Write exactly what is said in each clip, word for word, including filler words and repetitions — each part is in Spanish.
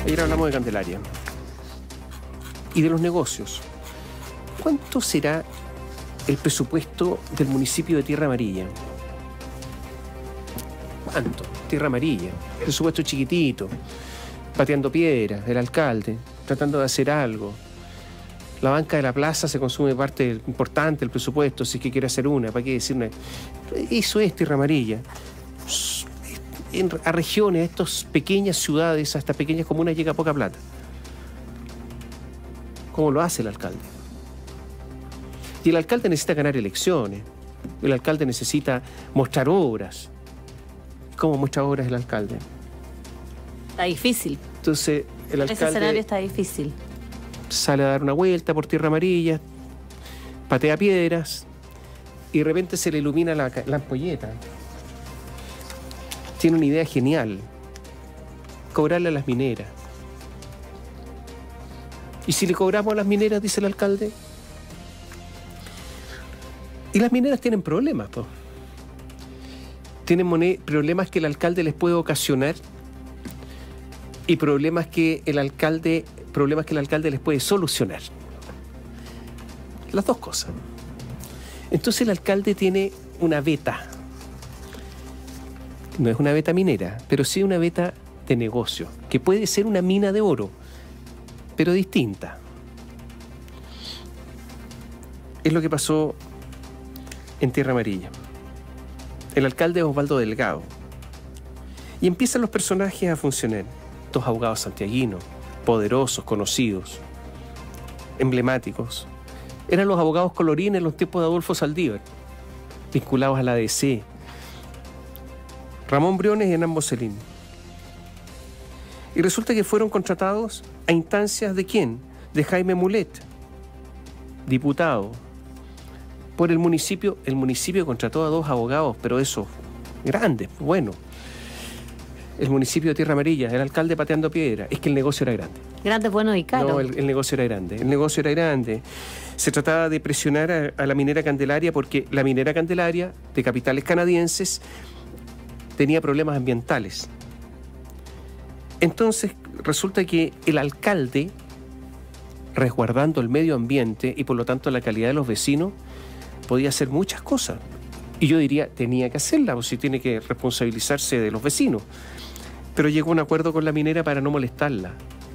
Ayer hablamos de Candelaria y de los negocios. ¿Cuánto será el presupuesto del municipio de Tierra Amarilla? ¿Cuánto? Tierra Amarilla. Presupuesto chiquitito, pateando piedras, el alcalde, tratando de hacer algo. La banca de la plaza se consume parte importante del presupuesto, si es que quiere hacer una, ¿para qué decir una? Eso es Tierra Amarilla. En, a regiones, a estas pequeñas ciudades, a estas pequeñas comunas llega poca plata. ¿Cómo lo hace el alcalde? Y el alcalde necesita ganar elecciones. El alcalde necesita mostrar obras. ¿Cómo muestra obras el alcalde? Está difícil. Entonces, el alcalde... Ese escenario está difícil. Sale a dar una vuelta por Tierra Amarilla, patea piedras y de repente se le ilumina la, la ampolleta. Tiene una idea genial: cobrarle a las mineras. ¿Y si le cobramos a las mineras, dice el alcalde? Y las mineras tienen problemas, po. Tienen problemas que el alcalde les puede ocasionar y problemas que el alcalde, problemas que el alcalde les puede solucionar. Las dos cosas. Entonces el alcalde tiene una veta. No es una veta minera, pero sí una veta de negocio, que puede ser una mina de oro, pero distinta. Es lo que pasó en Tierra Amarilla. El alcalde es Osvaldo Delgado. Y empiezan los personajes a funcionar. Dos abogados santiaguinos, poderosos, conocidos, emblemáticos. Eran los abogados colorines en los tiempos de Adolfo Saldívar, vinculados a la A D C. Ramón Briones y Hernán Boselín. Y resulta que fueron contratados a instancias ¿de quién? De Jaime Mulet, diputado. Por el municipio, el municipio contrató a dos abogados, pero esos grandes, bueno. El municipio de Tierra Amarilla, el alcalde pateando piedra. Es que el negocio era grande. Grande, bueno y caro. No, el, el negocio era grande. El negocio era grande. Se trataba de presionar a, a la minera Candelaria porque la minera Candelaria, de capitales canadienses, tenía problemas ambientales. Entonces, resulta que el alcalde, resguardando el medio ambiente y por lo tanto la calidad de los vecinos, podía hacer muchas cosas. Y yo diría, tenía que hacerla, o si tiene que responsabilizarse de los vecinos. Pero llegó a un acuerdo con la minera para no molestarla.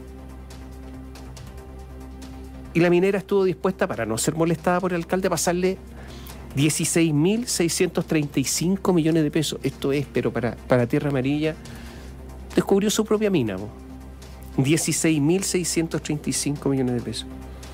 Y la minera estuvo dispuesta, para no ser molestada por el alcalde, a pasarle dieciséis mil seiscientos treinta y cinco millones de pesos. Esto es, pero para, para Tierra Amarilla, descubrió su propia mina. dieciséis mil seiscientos treinta y cinco millones de pesos.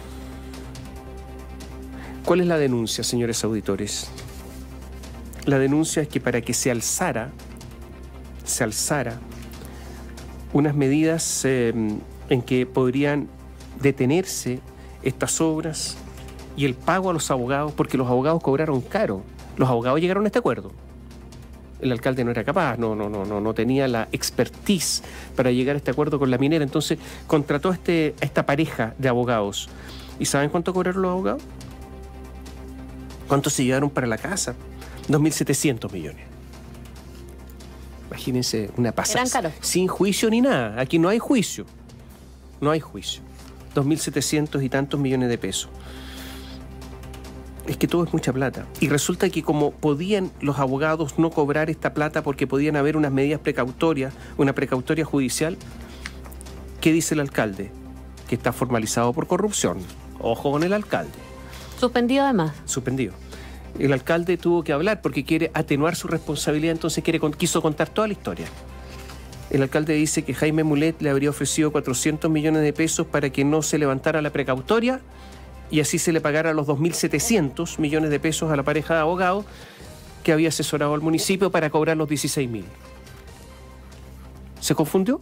¿Cuál es la denuncia, señores auditores? La denuncia es que para que se alzara, se alzara unas medidas eh, en que podrían detenerse estas obras y el pago a los abogados, porque los abogados cobraron caro. Los abogados llegaron a este acuerdo. El alcalde no era capaz, no, no, no, no, no tenía la expertise para llegar a este acuerdo con la minera. Entonces contrató a, este, a esta pareja de abogados. ¿Y saben cuánto cobraron los abogados? ¿Cuánto se llevaron para la casa? dos mil setecientos millones. Imagínense una pasada. Eran caros. Sin juicio ni nada. Aquí no hay juicio. No hay juicio. dos mil setecientos y tantos millones de pesos. Es que todo es mucha plata. Y resulta que como podían los abogados no cobrar esta plata porque podían haber unas medidas precautorias, una precautoria judicial, ¿qué dice el alcalde? Que está formalizado por corrupción. Ojo con el alcalde. Suspendido además. Suspendido. El alcalde tuvo que hablar porque quiere atenuar su responsabilidad, entonces quiere, quiso contar toda la historia. El alcalde dice que Jaime Mulet le habría ofrecido cuatrocientos millones de pesos para que no se levantara la precautoria y así se le pagara los dos mil setecientos millones de pesos a la pareja de abogados que había asesorado al municipio para cobrar los dieciséis mil. ¿Se confundió?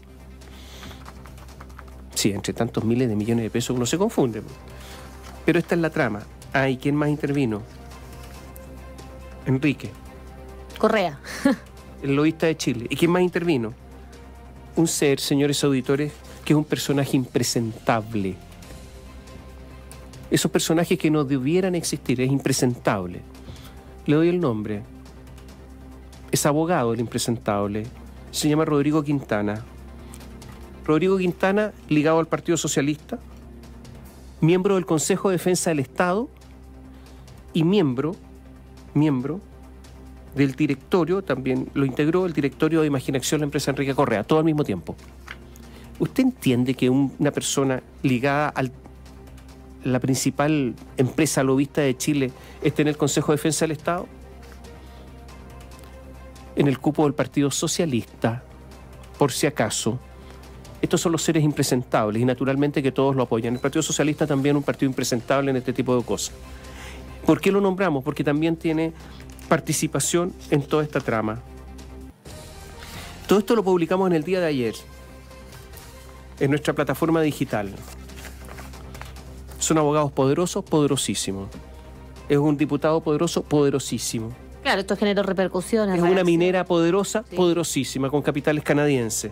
Sí, entre tantos miles de millones de pesos uno se confunde. Pero esta es la trama. Ah, ¿y quién más intervino? Enrique Correa. El lobista de Chile. ¿Y quién más intervino? Un ser, señores auditores, que es un personaje impresentable. Esos personajes que no debieran existir, es impresentable. Le doy el nombre. Es abogado el impresentable. Se llama Rodrigo Quintana. Rodrigo Quintana, ligado al Partido Socialista, miembro del Consejo de Defensa del Estado y miembro, miembro del directorio, también lo integró el directorio de Imaginación de la empresa Enrique Correa, todo al mismo tiempo. ¿Usted entiende que un, una persona ligada a la principal empresa lobista de Chile esté en el Consejo de Defensa del Estado? En el cupo del Partido Socialista, por si acaso. Estos son los seres impresentables y naturalmente que todos lo apoyan. El Partido Socialista también es un partido impresentable en este tipo de cosas. ¿Por qué lo nombramos? Porque también tiene participación en toda esta trama. Todo esto lo publicamos en el día de ayer, en nuestra plataforma digital. Son abogados poderosos, poderosísimos. Es un diputado poderoso, poderosísimo. Claro, esto generó repercusiones. Es una minera poderosa, sí, poderosísima, con capitales canadienses.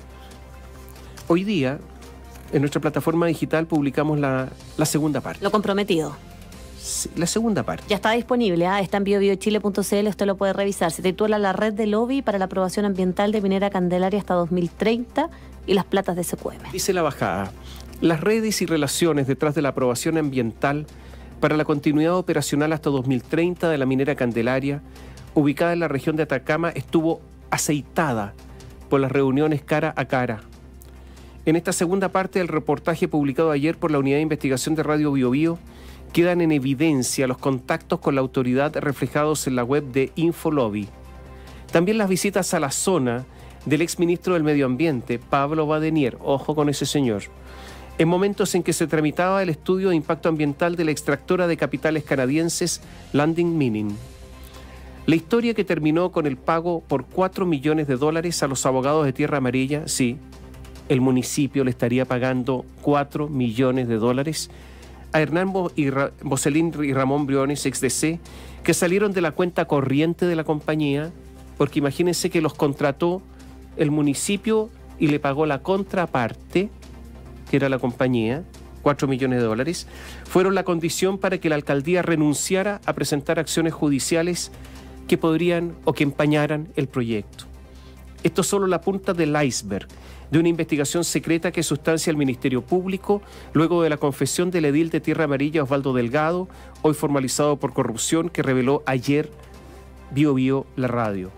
Hoy día, en nuestra plataforma digital, publicamos la, la segunda parte. Lo comprometido. Sí, la segunda parte. Ya está disponible, ¿eh? Está en bio bio chile punto c l, usted lo puede revisar. Se titula La red de lobby para la aprobación ambiental de Minera Candelaria hasta dos mil treinta y las platas de S Q M. Dice la bajada: las redes y relaciones detrás de la aprobación ambiental para la continuidad operacional hasta dos mil treinta de la minera Candelaria, ubicada en la región de Atacama, estuvo aceitada por las reuniones cara a cara. En esta segunda parte del reportaje publicado ayer por la Unidad de Investigación de Radio Bio Bio, quedan en evidencia los contactos con la autoridad reflejados en la web de Infolobby. También las visitas a la zona del exministro del Medio Ambiente, Pablo Badenier, ojo con ese señor, en momentos en que se tramitaba el estudio de impacto ambiental de la extractora de capitales canadienses Landing Mining. La historia que terminó con el pago por cuatro millones de dólares a los abogados de Tierra Amarilla, sí, el municipio le estaría pagando cuatro millones de dólares a Hernán Boselín y Ramón Briones, ex D C, que salieron de la cuenta corriente de la compañía, porque imagínense que los contrató el municipio y le pagó la contraparte, que era la compañía, cuatro millones de dólares, fueron la condición para que la alcaldía renunciara a presentar acciones judiciales que podrían o que empañaran el proyecto. Esto es solo la punta del iceberg de una investigación secreta que sustancia el Ministerio Público luego de la confesión del edil de Tierra Amarilla Osvaldo Delgado, hoy formalizado por corrupción, que reveló ayer Bio Bio la radio.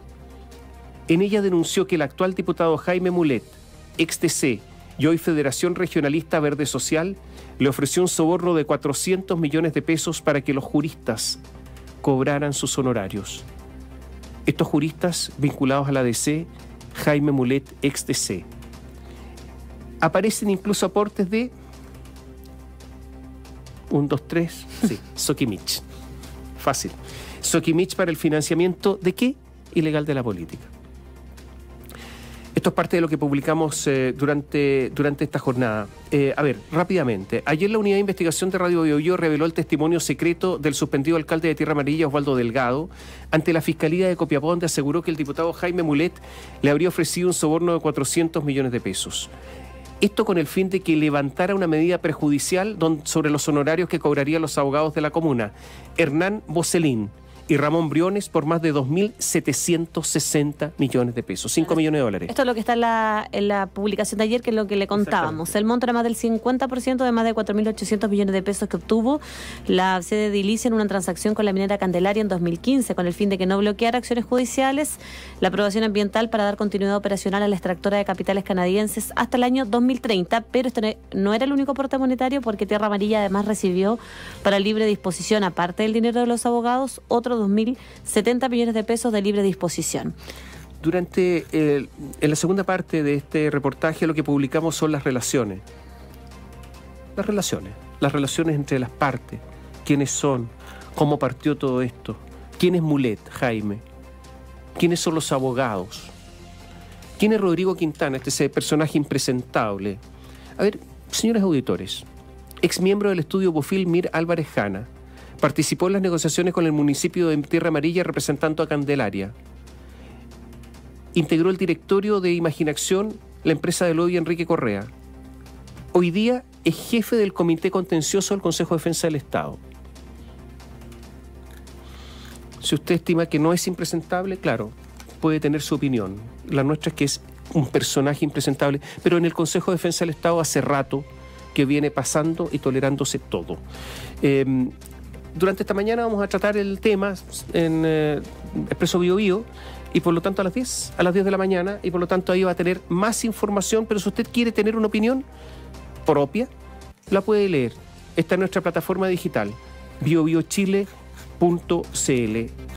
En ella denunció que el actual diputado Jaime Mulet, ex T C y hoy Federación Regionalista Verde Social, le ofreció un soborno de cuatrocientos millones de pesos para que los juristas cobraran sus honorarios. Estos juristas vinculados a la D C, Jaime Mulet, ex T C. Aparecen incluso aportes de un, dos, tres, sí, Sokimich. Fácil. Sokimich para el financiamiento ¿de qué? Ilegal de la política. Esto es parte de lo que publicamos eh, durante, durante esta jornada. Eh, a ver, rápidamente. Ayer la Unidad de Investigación de Radio Bio Bio reveló el testimonio secreto del suspendido alcalde de Tierra Amarilla, Osvaldo Delgado, ante la Fiscalía de Copiapó, donde aseguró que el diputado Jaime Mulet le habría ofrecido un soborno de cuatrocientos millones de pesos. Esto con el fin de que levantara una medida prejudicial sobre los honorarios que cobrarían los abogados de la comuna, Hernán Boselín y Ramón Briones, por más de dos mil setecientos sesenta millones de pesos, cinco millones de dólares. Esto es lo que está en la, en la publicación de ayer, que es lo que le contábamos. El monto era más del cincuenta por ciento de más de cuatro mil ochocientos millones de pesos que obtuvo la sede de edilicia en una transacción con la minera Candelaria en dos mil quince, con el fin de que no bloqueara acciones judiciales, la aprobación ambiental para dar continuidad operacional a la extractora de capitales canadienses hasta el año dos mil treinta, pero este no era el único aporte monetario, porque Tierra Amarilla además recibió para libre disposición, aparte del dinero de los abogados, otro dos mil setenta millones de pesos de libre disposición. Durante, eh, en la segunda parte de este reportaje, lo que publicamos son las relaciones. Las relaciones. Las relaciones entre las partes. ¿Quiénes son? ¿Cómo partió todo esto? ¿Quién es Mulet, Jaime? ¿Quiénes son los abogados? ¿Quién es Rodrigo Quintana, este ese personaje impresentable? A ver, señores auditores, ex miembro del estudio Bufil Mir Álvarez Jana, participó en las negociaciones con el municipio de Tierra Amarilla representando a Candelaria. Integró el directorio de Imaginación, la empresa de lobby Enrique Correa. Hoy día es jefe del Comité Contencioso del Consejo de Defensa del Estado. Si usted estima que no es impresentable, claro, puede tener su opinión. La nuestra es que es un personaje impresentable, pero en el Consejo de Defensa del Estado hace rato que viene pasando y tolerándose todo. Eh, durante esta mañana vamos a tratar el tema en eh, Expreso Bio Bio, y por lo tanto a las diez, a las diez de la mañana, y por lo tanto ahí va a tener más información, pero si usted quiere tener una opinión propia, la puede leer. Está en nuestra plataforma digital, bio bio chile punto c l.